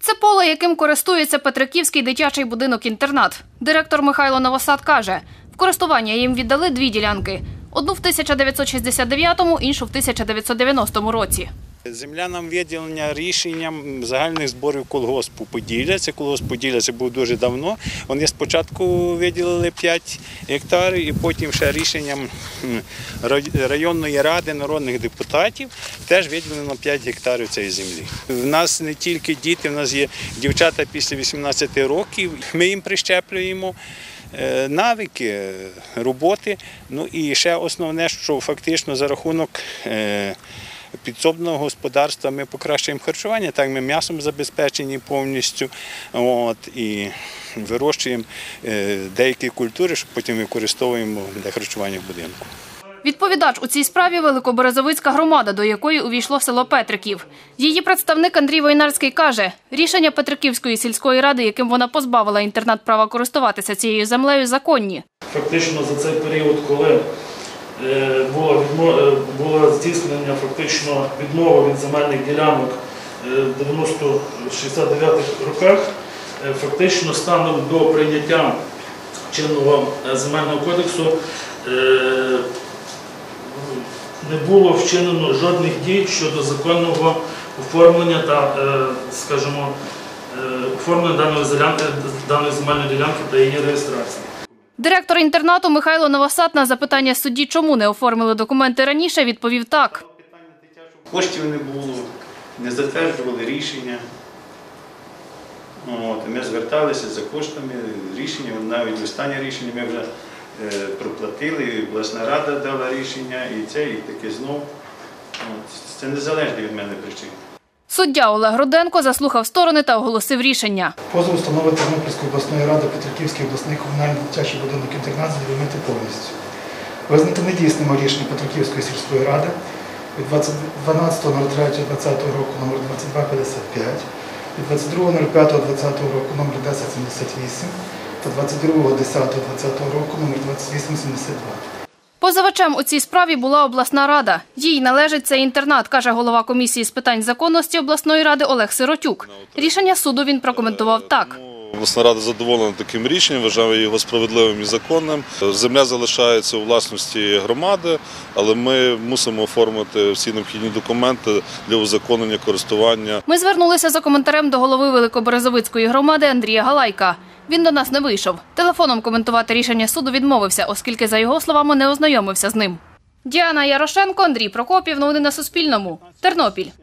Це поле, яким користується Петриківський дитячий будинок-інтернат. Директор Михайло Новосад каже, в користування їм віддали дві ділянки. Одну в 1969-му, іншу в 1990 році. Земля нам виділена рішенням загальних зборів колгоспу Поділля. Це колгосп Поділля, це було дуже давно. Вони спочатку виділили 5 гектарів і потім ще рішенням районної ради народних депутатів теж виділено 5 гектарів цієї землі. У нас не тільки діти, у нас є дівчата після 18 років. Ми їм прищеплюємо навики роботи. Ну і ще основне, що фактично за рахунок підсобного господарства ми покращуємо харчування, так ми м'ясом забезпечені повністю і вирощуємо деякі культури, що потім використовуємо для харчування в будинку. Відповідач у цій справі – Великоберезовицька громада, до якої увійшло село Петриків. Її представник Андрій Войнарський каже, рішення Петриківської сільської ради, яким вона позбавила інтернат права користуватися цією землею, законні. Фактично за цей період, коли було здійснення фактично відмови від земельних ділянок в 69-х роках, фактично станом до прийняття чинного земельного кодексу не було вчинено жодних дій щодо законного оформлення та, скажімо, оформлення даної земельної ділянки та її реєстрації. Директор інтернату Михайло Новосад на запитання судді, чому не оформили документи раніше, відповів так. Коштів не було, не затверджували рішення. Ми зверталися за коштами, рішення, навіть останнє рішення ми вже проплатили, обласна рада дала рішення, і таке знов. Це не залежить від мене причин. Суддя Олег Руденко заслухав сторони та оголосив рішення. Позов встановити Тернопільської обласної ради Петриківський обласний комунальний дитячий будинок-інтернат задовольнити повністю. Визнати недійсним рішення Петриківської сільської ради від 12.03.2020 року номер 2255, від 22.05.2020 року номер 1078 та 22.10.2020 року номер 2872. Позивачем у цій справі була обласна рада. Їй належить цей інтернат, каже голова комісії з питань законності обласної ради Олег Сиротюк. Рішення суду він прокоментував так. Обласна рада задоволена таким рішенням, вважає його справедливим і законним. Земля залишається у власності громади, але ми мусимо оформити всі необхідні документи для узаконення користування. Ми звернулися за коментарем до голови Великоберезовицької громади Андрія Галайка. Він до нас не вийшов. Телефоном коментувати рішення суду відмовився, оскільки, за його словами, не ознайомився з ним. Діана Ярошенко, Андрій Прокопів. Новини на Суспільному. Тернопіль.